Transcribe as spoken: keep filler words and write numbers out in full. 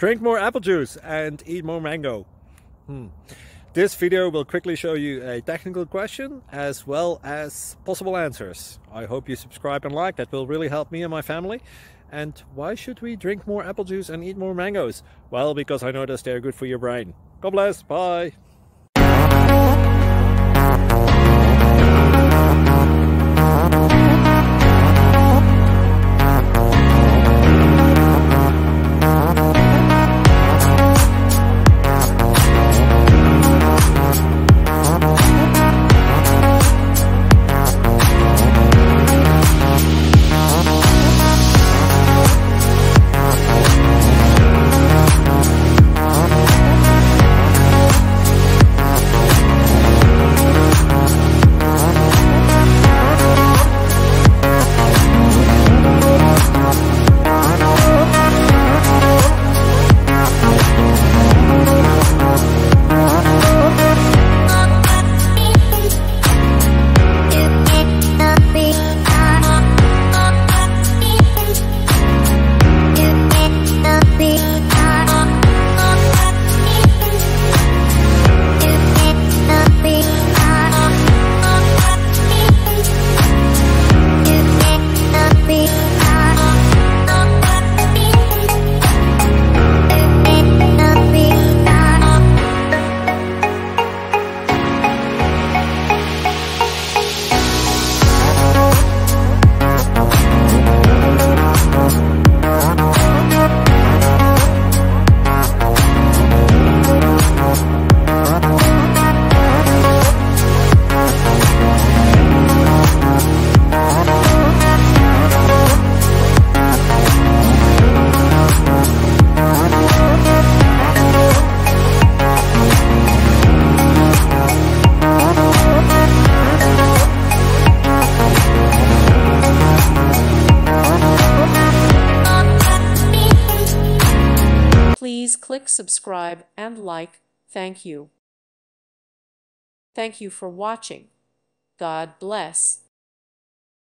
Drink more apple juice and eat more mango. Hmm. This video will quickly show you a technical question as well as possible answers. I hope you subscribe and like, that will really help me and my family. And why should we drink more apple juice and eat more mangoes? Well, because I noticed they're good for your brain. God bless, bye! Please click subscribe and like. Thank you. Thank you for watching. God bless.